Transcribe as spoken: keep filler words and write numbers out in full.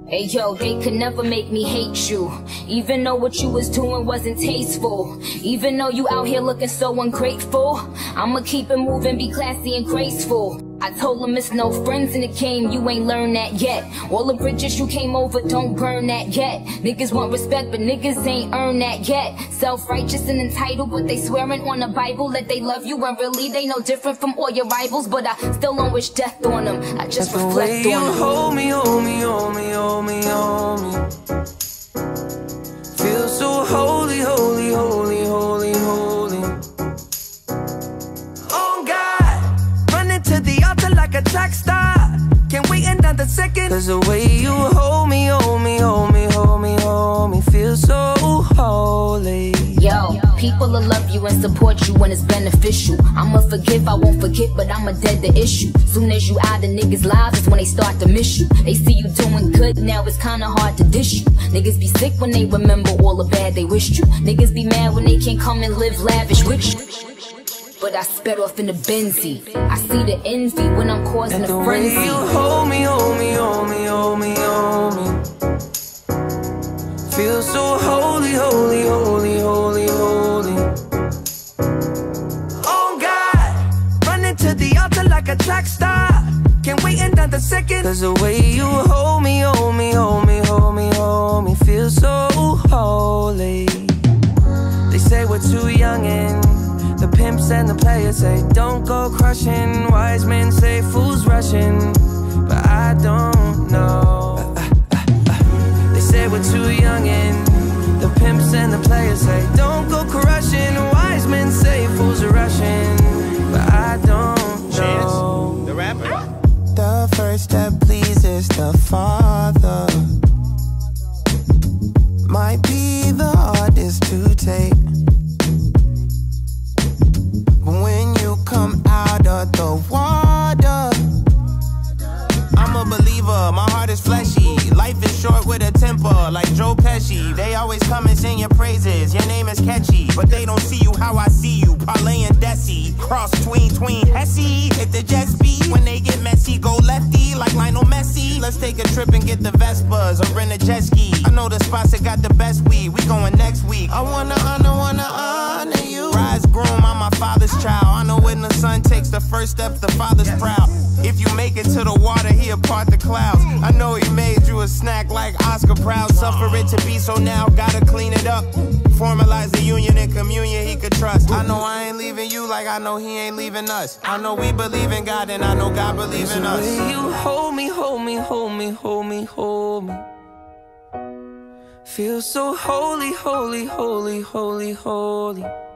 Hey yo, they could never make me hate you. Even though what you was doing wasn't tasteful. Even though you out here looking so ungrateful, I'ma keep it moving, be classy and graceful. I told them it's no friends in the game, you ain't learned that yet. All the bridges you came over, don't burn that yet. Niggas want respect, but niggas ain't earned that yet. Self-righteous and entitled, but they swearing on the Bible that they love you, and really they no different from all your rivals. But I still don't wish death on them, I just That's reflect the way on you them. hold me, hold me, hold me, hold me, hold me. Feel so holy, holy, holy, holy, holy. Oh God, running to the altar like a track star. Can't wait another second. Cause the way you hold me, hold me, hold me, hold me, hold me, feel so holy. Yo, people will love you and support you when it's beneficial. I'ma forgive, I won't forget, but I'ma dead the issue. Soon as you out of niggas' lives is when they start to miss you. They see you doing good, now it's kinda hard to dish you. Niggas be sick when they remember all the bad they wished you. Niggas be mad when they can't come and live lavish with you. But I sped off in the Benzie. I see the envy when I'm causing and a the frenzy. way you hold me, hold me, hold me, hold me, hold me. Feel so holy, holy, holy, holy, holy. Oh God, running to the altar like a track star. Can't wait another second. Cause the way you hold me, hold me, hold me, hold me, hold me, feel so holy. They say we're too young and the pimps and the players say don't go crushing. Wise men say fools rushing, but I don't know. uh, uh, uh, uh. They say we're too young and the pimps and the players say don't go crushing. Wise men say fools are rushing, but I don't know. Chance, the rapper. The first step pleases the Father. Might be the hardest to take. When you come out of the water, I'm a believer, my heart is fleshy. Life is short with a temper, like Joe Pesci. They always come and sing your praises, your name is catchy. But they don't see you how I see you, Parlay and Desi. Cross tween, tween, Hesse. Hit the jet speed, when they get messy, go lefty, like Lionel Messi. Let's take a trip and get the Vespas, or rent a jet ski. I know the spots that got the best weed, we going next week. I wanna honor, wanna honor you. Rise groom, I'm my father's child. I know when the son takes the first step, the father's proud. If you make it to the water, he'll part the clouds. I know he made you a snack like Oscar Proud. Suffer it to be, so now gotta clean it up. Formalize the union and communion he could trust. I know I ain't leaving you like I know he ain't leaving us. I know we believe in God and I know God believes in us. The way you hold me, hold me, hold me, hold me, hold me. Feel so holy, holy, holy, holy, holy.